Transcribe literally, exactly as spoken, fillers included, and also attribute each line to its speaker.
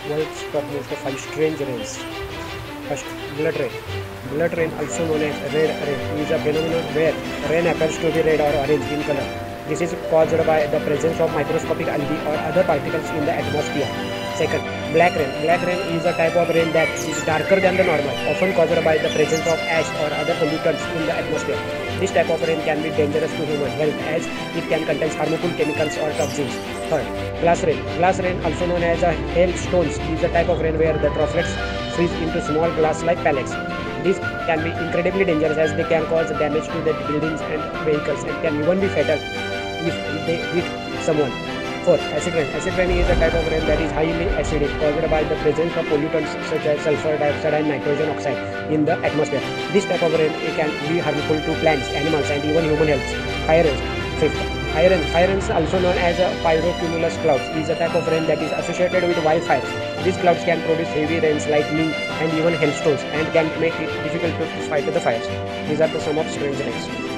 Speaker 1: World's topmost five strange rains. First, blood rain. Blood rain, also known as red rain, is a phenomenon where rain appears to be red or orange in color. This is caused by the presence of microscopic algae or other particles in the atmosphere. Second, black rain. Black rain is a type of rain that is darker than the normal, often caused by the presence of ash or other pollutants in the atmosphere. This type of rain can be dangerous to human health as it can contain harmful chemicals or toxins. Third, glass rain. Glass rain, also known as a hailstones, is a type of rain where the droplets freeze into small glass-like pellets. These can be incredibly dangerous as they can cause damage to the buildings and vehicles and can even be fatal if they hit someone. Fourth, acid rain. Acid rain is a type of rain that is highly acidic, caused by the presence of pollutants such as sulfur dioxide and nitrogen oxide in the atmosphere. This type of rain can be harmful to plants, animals, and even human health. Fire rain. Fifth, fire rain. Fire rain, also known as pyrocumulus clouds, is a type of rain that is associated with wildfires. These clouds can produce heavy rains, lightning, and even hailstones, and can make it difficult to fight the fires. These are the some of strange rains.